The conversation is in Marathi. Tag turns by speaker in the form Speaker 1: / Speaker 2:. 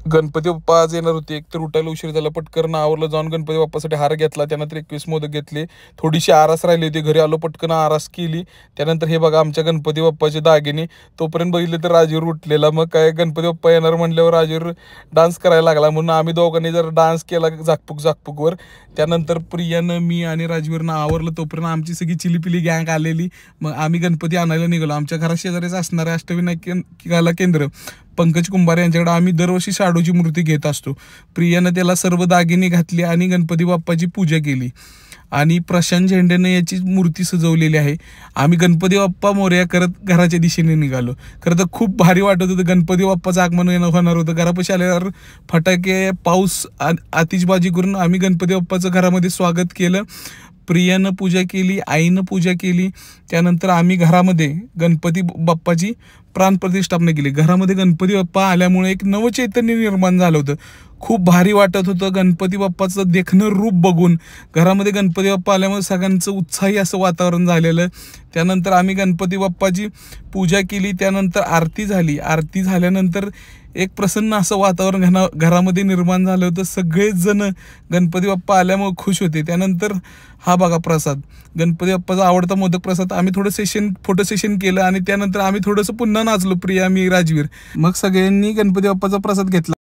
Speaker 1: गणपती बाप्पा आज येणार होते. एक तर उठायला उशीर झाला, पटकन आवरलं, जाऊन गणपती बाप्पासाठी हार घेतला. त्यानंतर 21 मोदक घेतले. थोडीशी आरास राहिली होती, घरी आलो, पटकन आरास केली. त्यानंतर हे बघा आमच्या गणपती बाप्पाचे दागिने. तोपर्यंत बघितले तर राजीवर उठलेला. मग काय गणपती बाप्पा येणार म्हणल्यावर राजीवर डान्स करायला लागला, म्हणून आम्ही दोघांनी जर डान्स केला झाकपूकवर. त्यानंतर प्रियानं, मी आणि राजवीरनं आवरलं. तोपर्यंत आमची सगळी चिलीपिली गँग आलेली. मग आम्ही गणपती आणायला निघालो. आमच्या घरा शेजारीच असणारे अष्टविनायक कला केंद्र पंकज कुंभार यांच्याकडे आम्ही दरवर्षी शाडूची मूर्ती घेत असतो. प्रियानं त्याला सर्व दागिने घातले आणि गणपती बाप्पाची पूजा केली. आणि प्रशांत झेंडेनं याची मूर्ती सजवलेली आहे. आम्ही गणपती बाप्पा मोरया करत घराच्या दिशेने निघालो. खरं तर खूप भारी वाटत होतं. गणपती बाप्पाचं आगमन होणार होतं. घरापाशी आल्यावर फटाके, पाऊस, आतिषबाजी करून आम्ही गणपती बाप्पाचं घरामध्ये स्वागत केलं. प्रियानं पूजा केली, आईनं पूजा केली. त्यानंतर आम्ही घरामध्ये गणपती बाप्पाची प्राणप्रतिष्ठापना केली. घरामध्ये गणपती बाप्पा आल्यामुळे एक नवचैतन्य निर्माण झालं होतं. खूप भारी वाटत होतं गणपती बाप्पाचं देखणं रूप बघून. घरामध्ये गणपती बाप्पा आल्यामुळे सगळ्यांचं उत्साही असं वातावरण झालेलं. त्यानंतर आम्ही गणपती बाप्पाची पूजा केली. त्यानंतर आरती झाली. आरती झाल्यानंतर एक प्रसन्न असं वातावरण घरामध्ये निर्माण झालं होतं. सगळेच जण गणपती बाप्पा आल्यामुळे खुश होते. त्यानंतर हा बघा प्रसाद, गणपती बाप्पाचा आवडता मोदक प्रसाद. आम्ही थोडं फोटो सेशन केलं आणि त्यानंतर आम्ही थोडंसं पुन्हा नाचलो, प्रिया, मी, राजवीर. मग सगळ्यांनी गणपती बाप्पाचा प्रसाद घेतला.